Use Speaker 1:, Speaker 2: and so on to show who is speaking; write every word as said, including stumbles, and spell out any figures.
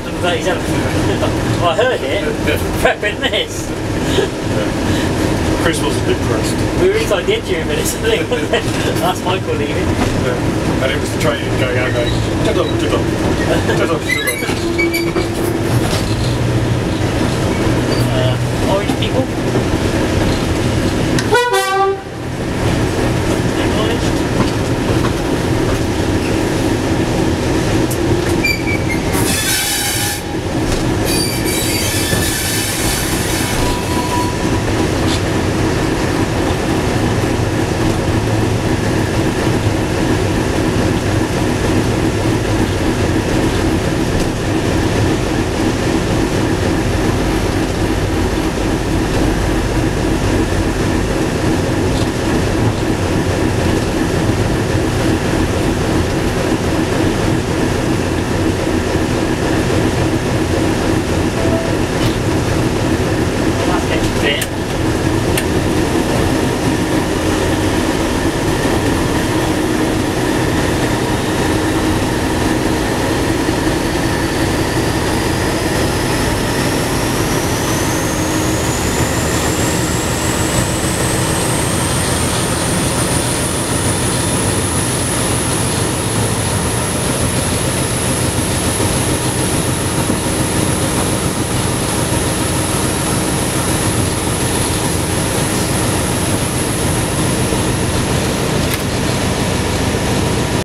Speaker 1: And that he's having, I heard it, prepping this.
Speaker 2: Chris was depressed.
Speaker 1: We were inside the engine room and it's thing. That's Michael leaving.
Speaker 2: Yeah. And it was the train going out going, shut up, shut up, shut up, shut up.